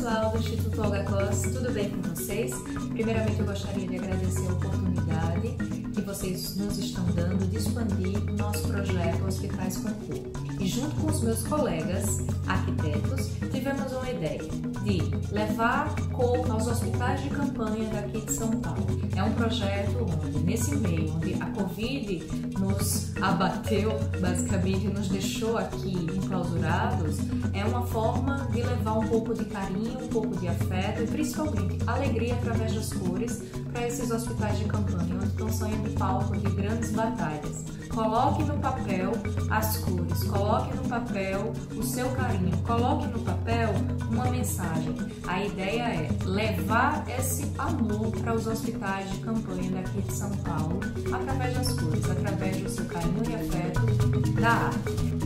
pessoal do Instituto Olga Cos, tudo bem com vocês? Primeiramente eu gostaria de agradecer a oportunidade que vocês nos estão dando de expandir o nosso projeto Hospitais com Cor. E junto com os meus colegas arquitetos, tivemos uma ideia de levar cor aos hospitais de campanha daqui de São Paulo. É um projeto onde, nesse meio, onde a Covid nos abateu, basicamente, nos deixou aqui enclausurados, é uma forma de levar um pouco de carinho, um pouco de afeto e principalmente alegria através das cores para esses hospitais de campanha, onde estão saindo palco de grandes batalhas. Coloque no papel as cores, coloque no papel o seu carinho, coloque no papel uma mensagem. A ideia é levar esse amor para os hospitais de campanha daqui de São Paulo através das cores, através do seu carinho e afeto da arte.